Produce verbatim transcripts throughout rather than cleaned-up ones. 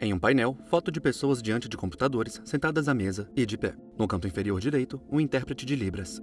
Em um painel, foto de pessoas diante de computadores, sentadas à mesa e de pé. No canto inferior direito, um intérprete de Libras.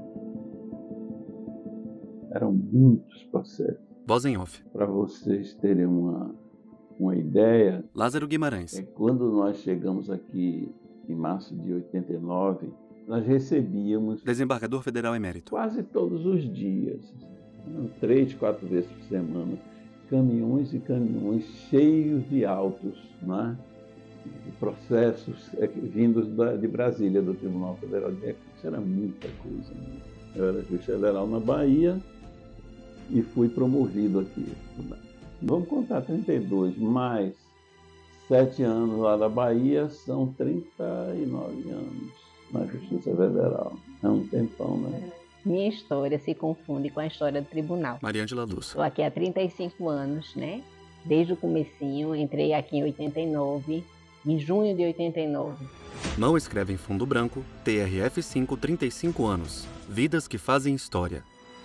Eram muitos processos. Voz em off. Para vocês terem uma, uma ideia, Lázaro Guimarães. é quando nós chegamos aqui em março de oitenta e nove, nós recebíamos Desembargador Federal Emérito. quase todos os dias, três, quatro vezes por semana, caminhões e caminhões cheios de autos, né? De processos vindos de Brasília, do Tribunal Federal de Recursos. Isso era muita coisa. Né? Eu era juiz federal na Bahia e fui promovido aqui. Vamos contar trinta e dois, mais sete anos lá na Bahia, são trinta e nove anos na Justiça Federal. É um tempão, né? Minha história se confunde com a história do tribunal. Mariângela Luz. Estou aqui há trinta e cinco anos, né? Desde o comecinho, entrei aqui em oitenta e nove, em junho de oitenta e nove. Mão escreve em fundo branco, T R F cinco, trinta e cinco anos. Vidas que fazem história.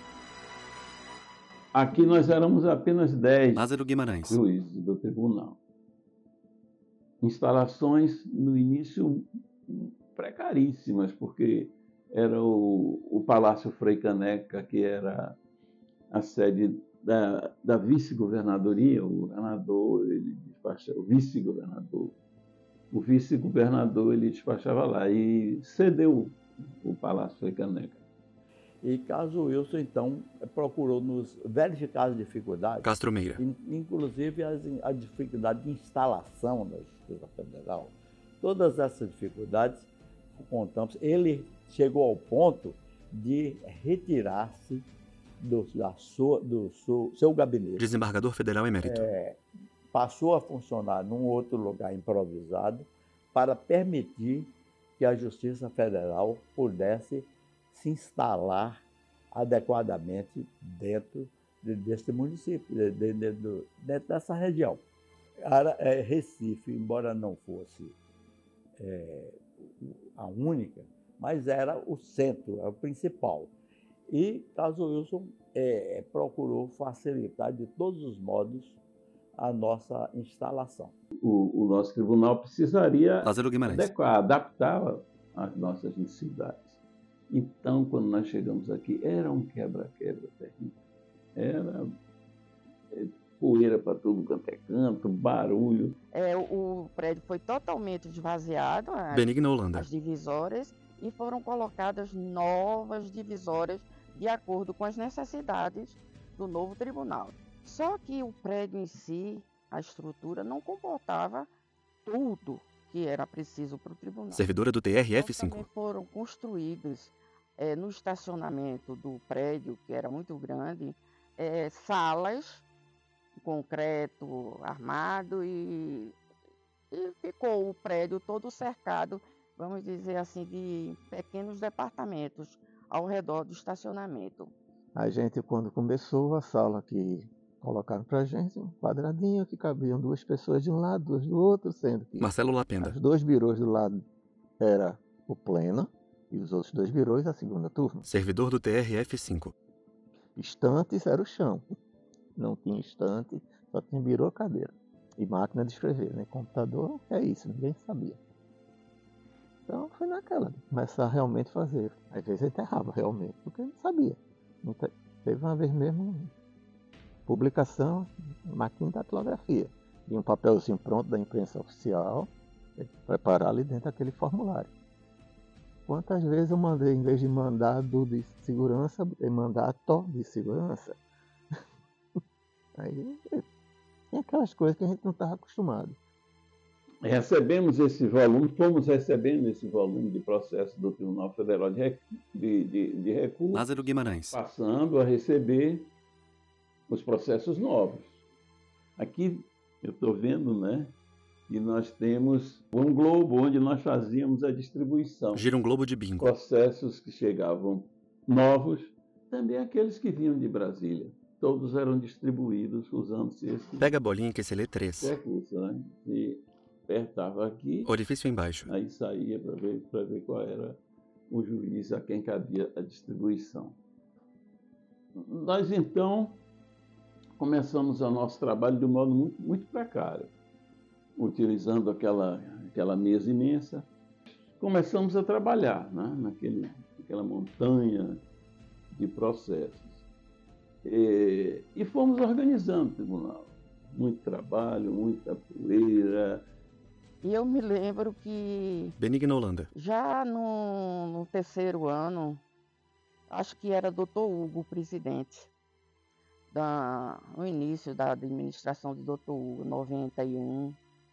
Aqui nós éramos apenas dez Lázaro Guimarães. juízes do tribunal. Instalações, no início, precaríssimas, porque era o, o Palácio Frei Caneca, que era a sede da, da vice-governadoria. O governador, ele despachava, o vice-governador, o vice-governador, ele despachava lá e cedeu o Palácio Frei Caneca. E caso Wilson, então, procurou nos verificar as dificuldades, Castro Meira. inclusive as, a dificuldade de instalação da Justiça Federal. Todas essas dificuldades, contamos, ele chegou ao ponto de retirar-se do, da sua, do seu, seu gabinete. Desembargador Federal Emérito. É, passou a funcionar num outro lugar improvisado para permitir que a Justiça Federal pudesse se instalar adequadamente dentro de, desse município, de, de, de, de, dentro dessa região. Era, é, Recife, embora não fosse é, a única, mas era o centro, era o principal. E caso Wilson é, procurou facilitar de todos os modos a nossa instalação. O, o nosso tribunal precisaria Lázaro Guimarães. adequar, adaptar às nossas necessidades. Então, quando nós chegamos aqui, era um quebra-quebra terrível. Era poeira para tudo quanto é canto, barulho. É, o prédio foi totalmente esvaziado, as, Benigno Holanda. as divisórias, e foram colocadas novas divisórias de acordo com as necessidades do novo tribunal. Só que o prédio em si, a estrutura, não comportava tudo que era preciso para o tribunal. Servidora do T R F Então, cinco. também foram construídos é, no estacionamento do prédio, que era muito grande, é, salas, concreto armado, e, e ficou o prédio todo cercado, vamos dizer assim, de pequenos departamentos ao redor do estacionamento. A gente, quando começou, a sala que colocaram para a gente, um quadradinho que cabiam duas pessoas de um lado, duas do outro, sendo que Marcelo Lapenda. os dois birôs do lado era o pleno e os outros dois birôs a segunda turma. Servidor do T R F cinco. Estantes era o chão. Não tinha estante, só tinha birô, cadeira. E máquina de escrever, né? Computador, é isso, ninguém sabia. Então foi naquela, de começar a realmente fazer. Às vezes eu enterrava realmente, porque eu não sabia. Não te... Teve uma vez mesmo publicação, máquina de datilografia. E um papelzinho pronto da imprensa oficial, preparar ali dentro daquele formulário. Quantas vezes eu mandei, em vez de mandado de segurança, botei mandato de segurança. Aí tem aquelas coisas que a gente não estava acostumado. Recebemos esse volume, fomos recebendo esse volume de processo do Tribunal Federal de, Rec... de, de, de Recursos, Lázaro Guimarães. passando a receber os processos novos. Aqui eu estou vendo, né, que nós temos um globo onde nós fazíamos a distribuição. Gira um globo de bingo. Processos que chegavam novos, também aqueles que vinham de Brasília. Todos eram distribuídos usando-se esse Pega a bolinha que se lê três. recurso, né? E apertava aqui, Orifício embaixo. aí saía para ver, para ver qual era o juiz a quem cabia a distribuição. Nós, então, começamos o nosso trabalho de um modo muito, muito precário. utilizando aquela, aquela mesa imensa. Começamos a trabalhar, né, naquele, naquela montanha de processos. E, e fomos organizando o tribunal. Muito trabalho, muita poeira. E eu me lembro que Benigna Holanda. já no, no terceiro ano, acho que era doutor Hugo o presidente, da, no início da administração de doutor Hugo, noventa e um,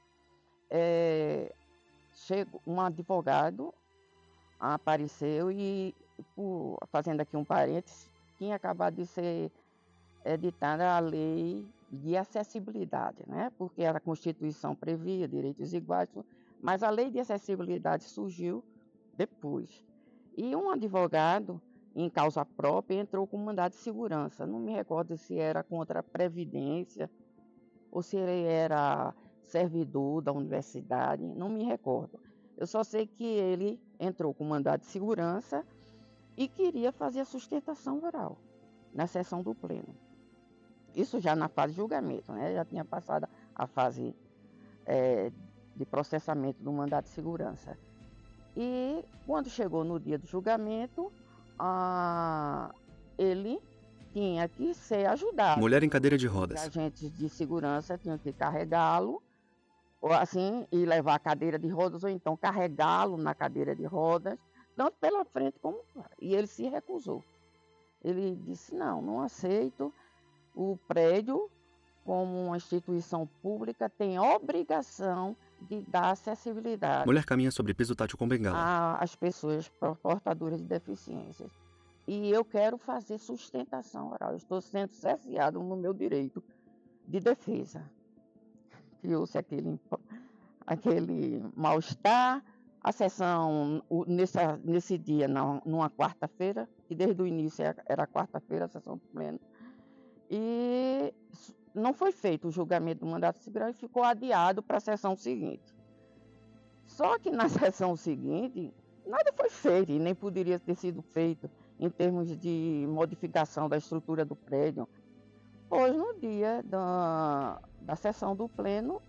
é, chegou, um advogado apareceu e, por, fazendo aqui um parênteses, tinha acabado de ser editada a lei de acessibilidade, né? Porque a Constituição previa direitos iguais, mas a lei de acessibilidade surgiu depois. E um advogado, em causa própria, entrou com mandado de segurança. Não me recordo se era contra a Previdência ou se ele era servidor da universidade, não me recordo. Eu só sei que ele entrou com mandado de segurança e queria fazer a sustentação oral na sessão do pleno. Isso já na fase de julgamento, né? Já tinha passado a fase é, de processamento do mandado de segurança. E quando chegou no dia do julgamento, ah, ele tinha que ser ajudado. Mulher em cadeira de Os rodas. agentes de segurança tinham que carregá-lo, ou assim, e levar a cadeira de rodas, ou então carregá-lo na cadeira de rodas, tanto pela frente como... E ele se recusou. Ele disse, não, não aceito. O prédio, como uma instituição pública, tem obrigação de dar acessibilidade Mulher caminha sobre piso tátil com bengala. às pessoas portadoras de deficiências. E eu quero fazer sustentação oral. Eu estou sendo cerceado no meu direito de defesa. Criou-se aquele, aquele mal-estar. A sessão, nessa, nesse dia, na, numa quarta-feira, que desde o início era quarta-feira, a sessão do pleno, e não foi feito o julgamento do mandato de segurança e ficou adiado para a sessão seguinte. Só que na sessão seguinte, nada foi feito e nem poderia ter sido feito em termos de modificação da estrutura do prédio. Pois no dia da, da sessão do pleno,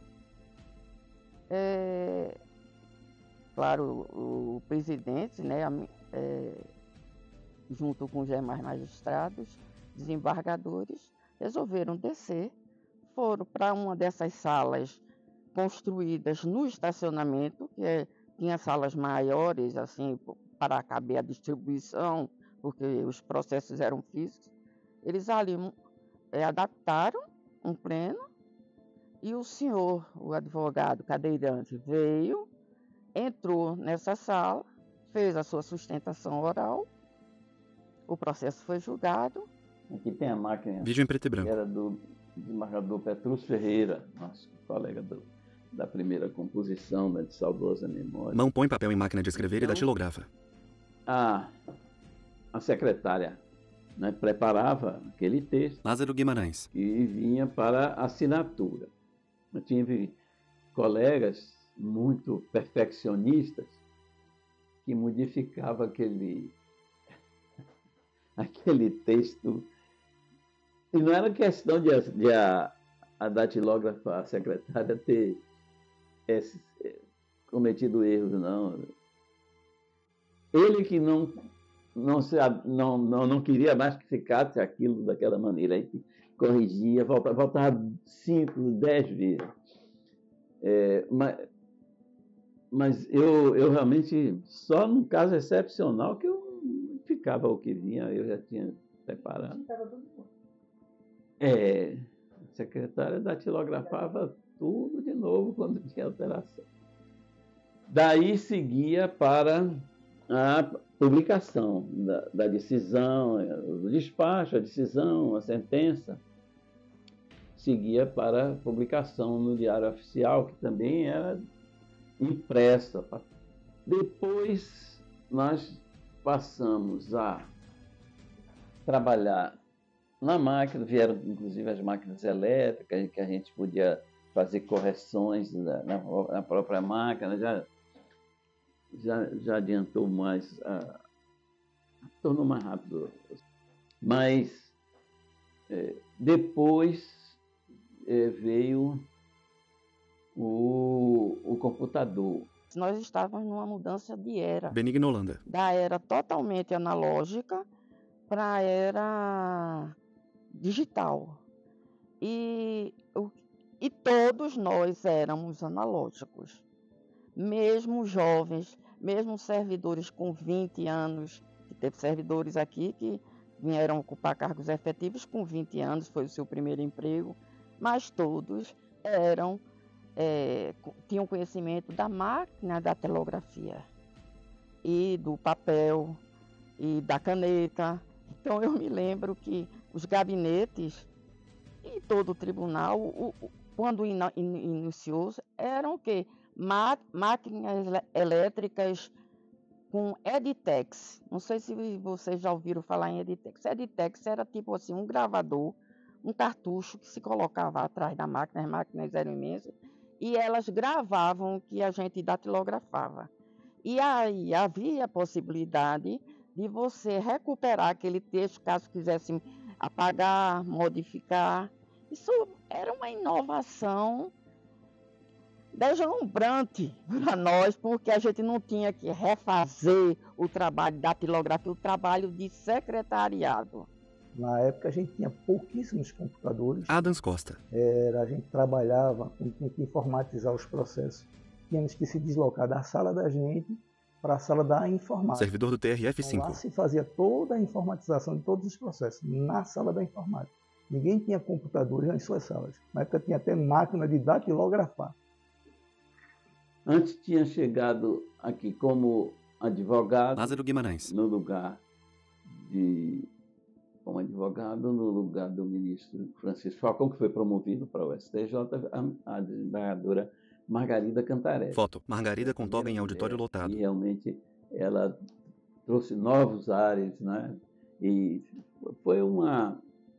é, claro, o, o presidente, né, é, junto com os demais magistrados, desembargadores, resolveram descer, foram para uma dessas salas construídas no estacionamento, que é, tinha salas maiores, assim, para caber a distribuição, porque os processos eram físicos. Eles ali é, adaptaram um pleno e o senhor, o advogado cadeirante, veio, entrou nessa sala, fez a sua sustentação oral, o processo foi julgado. Aqui tem a máquina. Vídeo em preto e Que branco. era do desembargador Petrus Ferreira, nosso colega do, da primeira composição, né, de saudosa memória. Mão põe papel em máquina de escrever e Então, datilografa. A, a secretária, né, preparava aquele texto Lázaro Guimarães. e vinha para assinatura. Eu tive colegas muito perfeccionistas que modificavam aquele, aquele texto. E não era questão de, a, de a, a datilógrafa, a secretária, ter esse, cometido erros, não. Ele que não, não, se, não, não, não queria mais que ficasse aquilo daquela maneira, aí corrigia, voltava, voltava cinco, dez vezes. É, mas mas eu, eu realmente, só num caso excepcional que eu ficava o que vinha, eu já tinha preparado. É, a secretária datilografava tudo de novo quando tinha alteração. Daí seguia para a publicação da, da decisão, o despacho, a decisão, a sentença. Seguia para publicação no Diário Oficial, que também era impressa. Depois nós passamos a trabalhar na máquina, vieram inclusive as máquinas elétricas, que a gente podia fazer correções na, na própria máquina, já, já, já adiantou mais, a, tornou mais rápido. Mas é, depois é, veio o, o computador. Nós estávamos numa mudança de era, Benigno Holanda. da era totalmente analógica para a era digital. E, o- e todos nós éramos analógicos, mesmo jovens, mesmo servidores com vinte anos, que teve servidores aqui que vieram ocupar cargos efetivos com vinte anos, foi o seu primeiro emprego, mas todos eram, é, co- tinham conhecimento da máquina da telegrafia e do papel e da caneta. Então eu me lembro que os gabinetes e todo o tribunal, o- o- quando ina- in- iniciou, eram o quê? Ma- máquinas ele- elétricas com Editex. Não sei se vocês já ouviram falar em Editex. Editex era tipo assim, um gravador, um cartucho que se colocava atrás da máquina, as máquinas eram imensas, e elas gravavam o que a gente datilografava. E aí havia a possibilidade de você recuperar aquele texto, caso quisesse apagar, modificar. Isso era uma inovação deslumbrante para nós, porque a gente não tinha que refazer o trabalho da datilografia, o trabalho de secretariado. Na época a gente tinha pouquíssimos computadores. Adams Costa. Era, a gente trabalhava e tinha que informatizar os processos. Tínhamos que se deslocar da sala da gente para a sala da informática. Servidor do T R F Então, lá cinco. se fazia toda a informatização de todos os processos, na sala da informática. Ninguém tinha computadores nas suas salas. Na época tinha até máquina de datilografar. Antes tinha chegado aqui como advogado, Lázaro Guimarães. no lugar de como advogado no lugar do ministro Francisco Falcão, que foi promovido para o S T J, a, a desembargadora Margarida Cantarelli. Foto. Margarida com toga em Primeira auditório mulher, lotado. E realmente ela trouxe novos ares, né? E foi uma,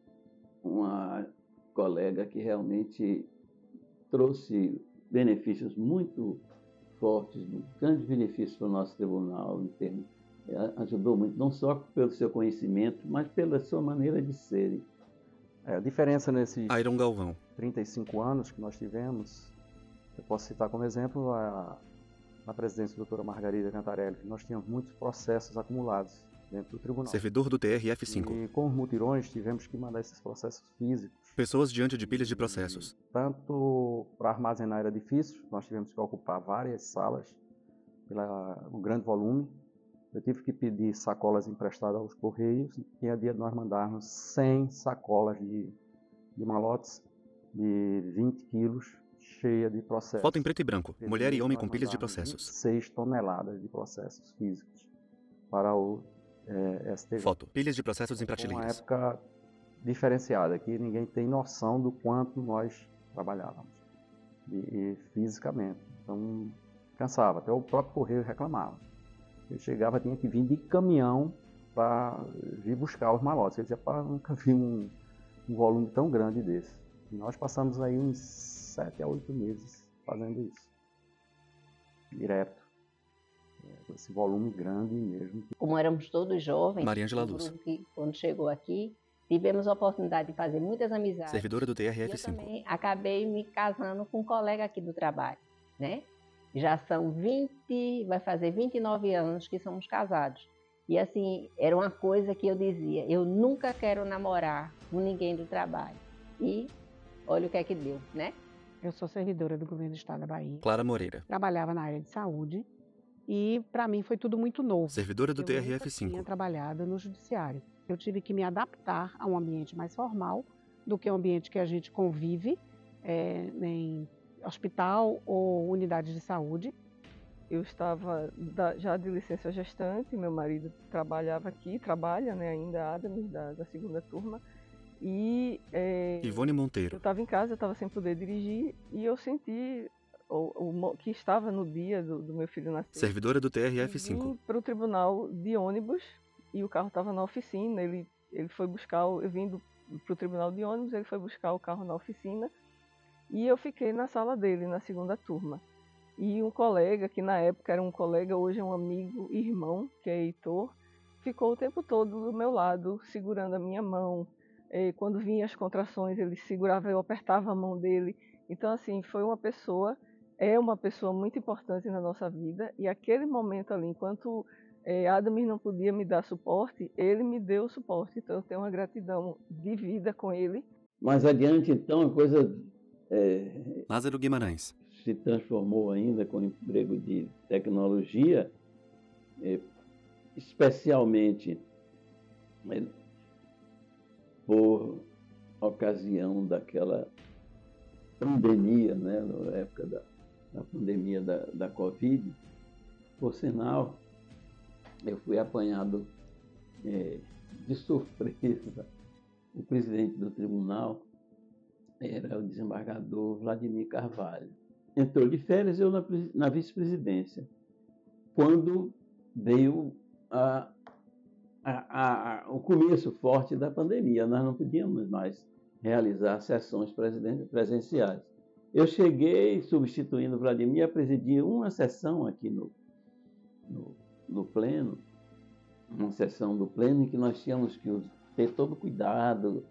uma colega que realmente trouxe benefícios muito fortes, grandes benefícios para o nosso tribunal, em termos, ajudou muito, não só pelo seu conhecimento, mas pela sua maneira de ser. É, a diferença nesses Iron Galvão. trinta e cinco anos que nós tivemos, eu posso citar como exemplo a, a presidência da doutora Margarida Cantarelli, que nós tínhamos muitos processos acumulados dentro do tribunal. Servidor do T R F cinco. E com os mutirões tivemos que mandar esses processos físicos. Pessoas diante de pilhas de processos. Tanto para armazenar era difícil, nós tivemos que ocupar várias salas pelo grande volume. Eu tive que pedir sacolas emprestadas aos correios. Tinha dia de nós mandarmos cem sacolas de, de malotes de vinte quilos, cheia de processos. Foto em preto e branco. Mulher e homem com pilhas de Nós mandamos processos. vinte e seis toneladas de processos físicos para o é, S T J. Foto. Pilhas de processos em Foi uma prateleiras. época diferenciada, que ninguém tem noção do quanto nós trabalhávamos e, e fisicamente. Então, cansava, até o próprio correio reclamava. Eu chegava, tinha que vir de caminhão para vir buscar os malotes. Eu dizia, pá, nunca vi um, um volume tão grande desse. E nós passamos aí uns sete a oito meses fazendo isso, direto. É, esse volume grande mesmo. Como éramos todos jovens, Maria Ângela o Luz. grupo que, quando chegou aqui, tivemos a oportunidade de fazer muitas amizades. Servidora do T R E F eu cinco. também acabei me casando com um colega aqui do trabalho, né? Já são vinte, vai fazer vinte e nove anos que somos casados. E assim, era uma coisa que eu dizia, eu nunca quero namorar com ninguém do trabalho. E olha o que é que deu, né? Eu sou servidora do governo do estado da Bahia. Clara Moreira. Trabalhava na área de saúde e para mim foi tudo muito novo. Servidora do Eu T R nunca F cinco. tinha trabalhado no judiciário. Eu tive que me adaptar a um ambiente mais formal do que o ambiente que a gente convive é, em hospital ou unidade de saúde. Eu estava da, já de licença gestante, meu marido trabalhava aqui, trabalha, né, ainda Adams, da, da segunda turma, e é, Ivone eu Monteiro. estava em casa, eu estava sem poder dirigir, e eu senti o, o, que estava no dia do, do meu filho nascer. Servidora do T R F cinco. Vim para o tribunal de ônibus, e o carro estava na oficina, ele, ele foi buscar, o, eu vim para o tribunal de ônibus, ele foi buscar o carro na oficina, e eu fiquei na sala dele, na segunda turma. E um colega, que na época era um colega, hoje é um amigo, irmão, que é Heitor, ficou o tempo todo do meu lado, segurando a minha mão. E quando vinha as contrações, ele segurava, eu apertava a mão dele. Então, assim, foi uma pessoa, é uma pessoa muito importante na nossa vida, e aquele momento ali, enquanto é, Adams não podia me dar suporte, ele me deu o suporte, então eu tenho uma gratidão de vida com ele. Mais adiante, então, a coisa é, Lázaro Guimarães se transformou ainda com o emprego de tecnologia, é, especialmente é, por ocasião daquela pandemia, né, na época da, da pandemia da, da Covid. Por sinal, eu fui apanhado é, de surpresa. O presidente do tribunal era o desembargador Vladimir Carvalho. Entrou de férias, eu na, na vice-presidência, quando veio a, a, a, o começo forte da pandemia. Nós não podíamos mais realizar sessões presenciais. Eu cheguei substituindo o Vladimir a presidir uma sessão aqui no, no, no pleno, uma sessão do pleno em que nós tínhamos que ter todo cuidado.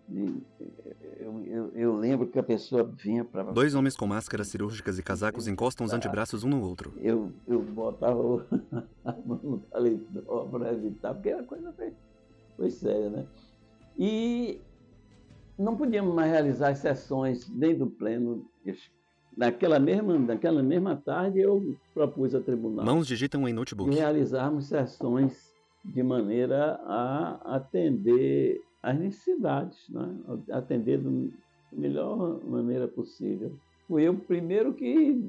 Eu, eu, eu lembro que a pessoa vinha para... Dois homens com máscaras cirúrgicas e casacos encostam os antebraços um no outro. Eu, eu botava a mão no paletó para evitar, porque a coisa foi, foi séria, né? E não podíamos mais realizar as sessões nem do pleno. Naquela mesma, naquela mesma tarde, eu propus ao tribunal... Mãos digitam em notebook. ...de realizarmos sessões de maneira a atender as necessidades, né? Atender da melhor maneira possível. Fui eu o primeiro que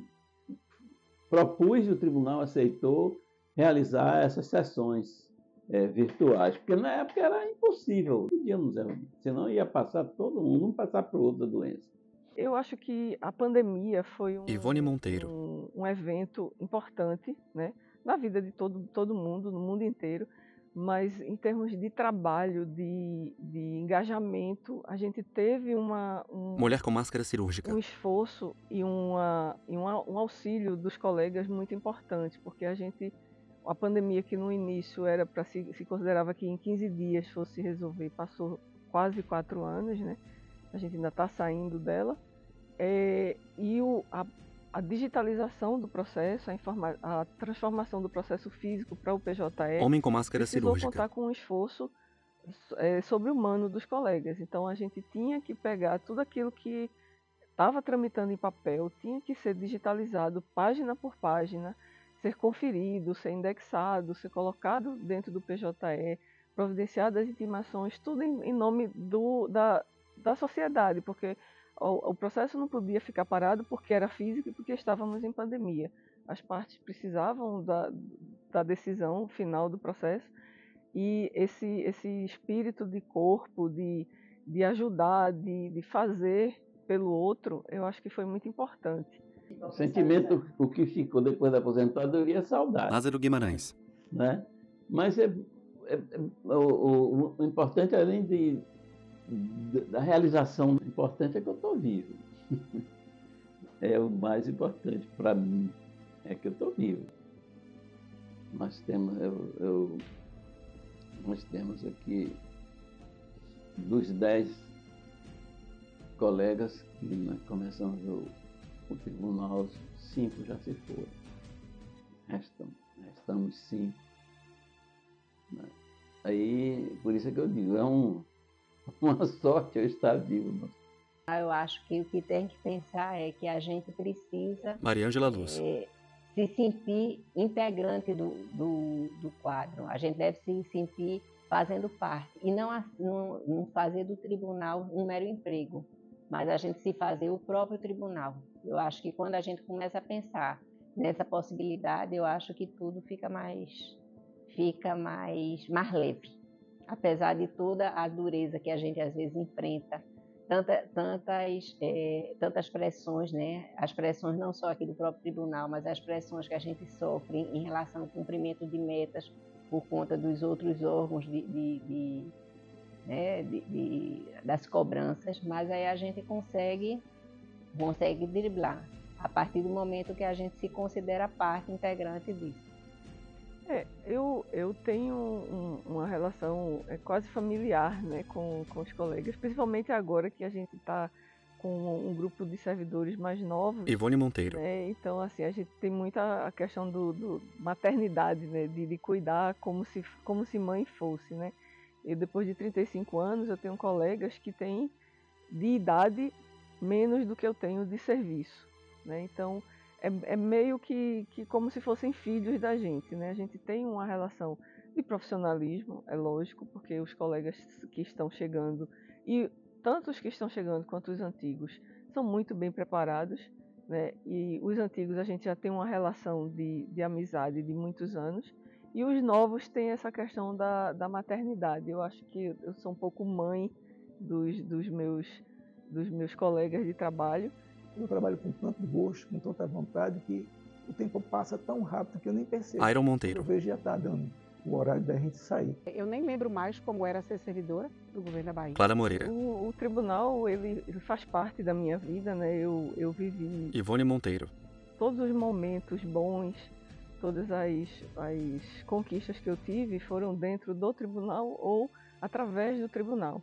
propus, o tribunal aceitou realizar essas sessões é, virtuais, porque na época era impossível, não podíamos reunir, senão ia passar todo mundo, um passar para outra doença. Eu acho que a pandemia foi um, Ivone Monteiro. um, um evento importante, né, na vida de todo, todo mundo, no mundo inteiro, mas em termos de trabalho, de, de engajamento, a gente teve uma, um, Mulher com máscara cirúrgica. um esforço e, uma, e uma, um auxílio dos colegas muito importante, porque a gente, a pandemia que no início era para se, se considerava que em quinze dias fosse resolver, passou quase quatro anos, né? A gente ainda está saindo dela, é, e o, a, a digitalização do processo, a, informa a transformação do processo físico para o P J E, Homem com máscara precisou cirúrgica. contar com um esforço é, sobre-humano dos colegas. Então a gente tinha que pegar tudo aquilo que estava tramitando em papel, tinha que ser digitalizado página por página, ser conferido, ser indexado, ser colocado dentro do P J E, providenciado as intimações, tudo em, em nome do, da, da sociedade, porque o, o processo não podia ficar parado porque era físico e porque estávamos em pandemia. As partes precisavam da, da decisão final do processo, e esse, esse espírito de corpo, de, de ajudar, de, de fazer pelo outro, eu acho que foi muito importante. O sentimento, o que ficou depois da aposentadoria é saudade. Lázaro Guimarães. Né? Mas é, é, é o, o, o importante, além de, de, da realização, o importante é que eu estou vivo. É o mais importante para mim, é que eu estou vivo. Nós temos, eu, eu, nós temos aqui dos dez colegas que nós começamos o, o tribunal, cinco já se foram. Restam, restamos cinco. Né? Aí, por isso é que eu digo, é um, uma sorte eu estar vivo. Eu acho que o que tem que pensar é que a gente precisa Mariângela Luz. É, se sentir integrante do, do, do quadro. A gente deve se sentir fazendo parte e não, não, não fazer do tribunal um mero emprego, mas a gente se fazer o próprio tribunal. Eu acho que quando a gente começa a pensar nessa possibilidade, eu acho que tudo fica mais, fica mais, mais leve. Apesar de toda a dureza que a gente às vezes enfrenta, tanta, tantas, é, tantas pressões, né? As pressões não só aqui do próprio tribunal, mas as pressões que a gente sofre em relação ao cumprimento de metas por conta dos outros órgãos de, de, de, né? de, de, das cobranças, mas aí a gente consegue, consegue driblar a partir do momento que a gente se considera parte integrante disso. É, eu, eu tenho um, uma relação é, quase familiar, né, com, com os colegas, principalmente agora que a gente está com um grupo de servidores mais novos. Ivone Monteiro. Né? Então, assim, a gente tem muita a questão do, do maternidade, né? De, de cuidar como se, como se mãe fosse, né? Eu, depois de trinta e cinco anos, eu tenho colegas que têm de idade menos do que eu tenho de serviço, né? Então, é, é meio que, que como se fossem filhos da gente, né? A gente tem uma relação de profissionalismo, é lógico, porque os colegas que estão chegando, e tanto os que estão chegando quanto os antigos, são muito bem preparados, né? E os antigos a gente já tem uma relação de, de amizade de muitos anos, e os novos têm essa questão da, da maternidade. Eu acho que eu sou um pouco mãe dos, dos, meus, dos meus colegas de trabalho. Eu trabalho com tanto gosto, com tanta vontade, que o tempo passa tão rápido que eu nem percebo. Iron Monteiro. Eu vejo já está dando o horário da gente sair. Eu nem lembro mais como era ser servidora do governo da Bahia. Clara Moreira. O, o tribunal, ele faz parte da minha vida, né? Eu, eu vivi... Ivone Monteiro. Todos os momentos bons, todas as, as conquistas que eu tive foram dentro do tribunal ou através do tribunal.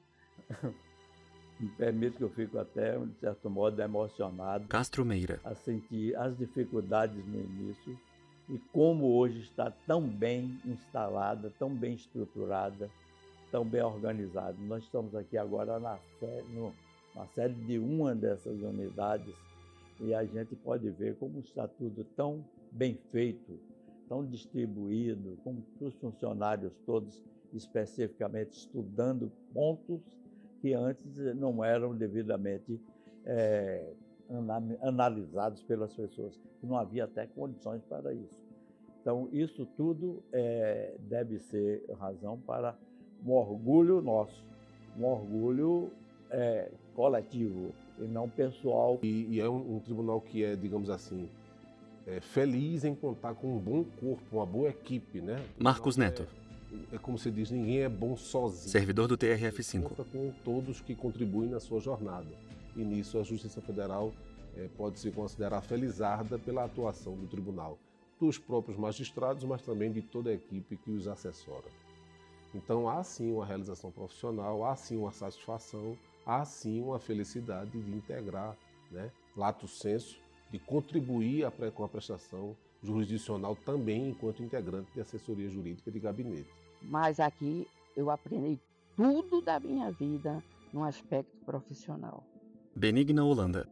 Me permite que eu fico até, de certo modo, emocionado. Castro Meira. A sentir as dificuldades no início e como hoje está tão bem instalada, tão bem estruturada, tão bem organizada. Nós estamos aqui agora na sede, no, na sede de uma dessas unidades e a gente pode ver como está tudo tão bem feito, tão distribuído, como os funcionários todos especificamente estudando pontos que antes não eram devidamente é, analisados pelas pessoas, que não havia até condições para isso. Então, isso tudo é, deve ser razão para um orgulho nosso, um orgulho é, coletivo e não pessoal. E, e é um, um tribunal que é, digamos assim, é, feliz em contar com um bom corpo, uma boa equipe, né? Marcos Neto. É, é como se diz, ninguém é bom sozinho. Servidor do T R F cinco. Conta com todos que contribuem na sua jornada. E nisso a Justiça Federal é, pode se considerar felizarda pela atuação do tribunal, dos próprios magistrados, mas também de toda a equipe que os assessora. Então há sim uma realização profissional, há sim uma satisfação, há sim uma felicidade de integrar, né, lato sensu, de contribuir com a prestação jurisdicional também enquanto integrante de assessoria jurídica de gabinete. Mas aqui eu aprendi tudo da minha vida no aspecto profissional. Benigna Holanda.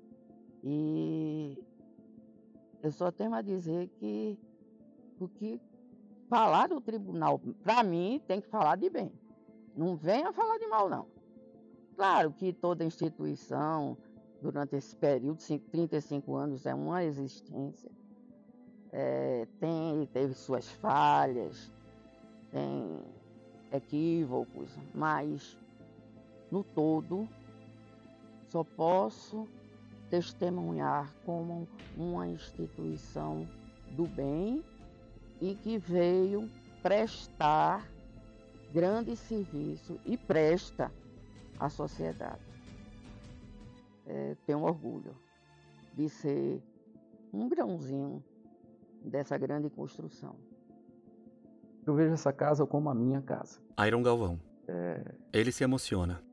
E eu só tenho a dizer que o que falar do tribunal, para mim, tem que falar de bem. Não venha falar de mal, não. Claro que toda instituição, durante esse período, trinta e cinco anos, é uma existência. É, tem, teve suas falhas, tem equívocos, mas, no todo, só posso testemunhar como uma instituição do bem e que veio prestar grande serviço e presta à sociedade. É, tenho orgulho de ser um grãozinho dessa grande construção. Eu vejo essa casa como a minha casa. Iron Galvão. É... Ele se emociona.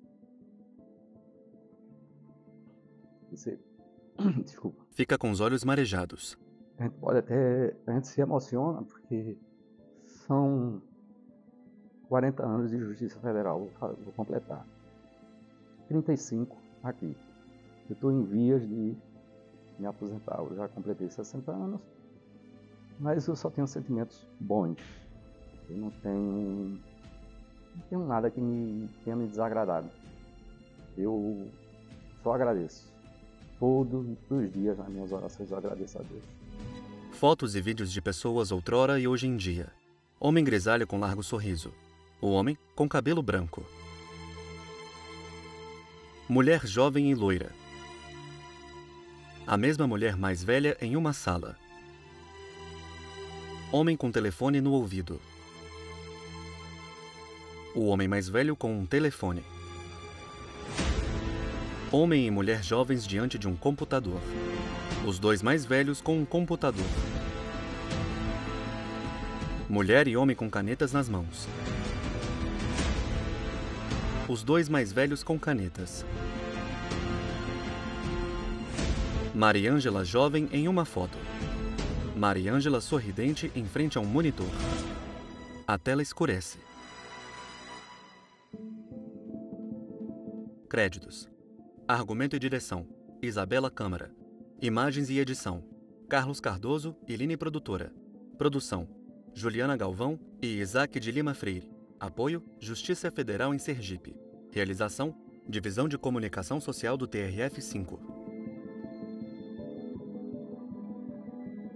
Você... Desculpa. Fica com os olhos marejados. A gente pode até... A gente se emociona porque são quarenta anos de Justiça Federal, vou, vou completar. trinta e cinco aqui. Eu estou em vias de me aposentar. Eu já completei sessenta anos, mas eu só tenho sentimentos bons. Eu não tenho, não tenho nada que me tenha me desagradado. Eu só agradeço. Todos os dias nas minhas orações eu agradeço a Deus. Fotos e vídeos de pessoas outrora e hoje em dia. Homem grisalho com largo sorriso. O homem com cabelo branco. Mulher jovem e loira. A mesma mulher mais velha em uma sala. Homem com telefone no ouvido. O homem mais velho com um telefone. Homem e mulher jovens diante de um computador. Os dois mais velhos com um computador. Mulher e homem com canetas nas mãos. Os dois mais velhos com canetas. Mariângela jovem em uma foto. Mariângela sorridente em frente a um monitor. A tela escurece. Créditos. Argumento e direção: Isabela Câmara. Imagens e edição: Carlos Cardoso e Line Produtora. Produção: Juliana Galvão e Isaac de Lima Freire. Apoio: Justiça Federal em Sergipe. Realização: Divisão de Comunicação Social do T R F cinco.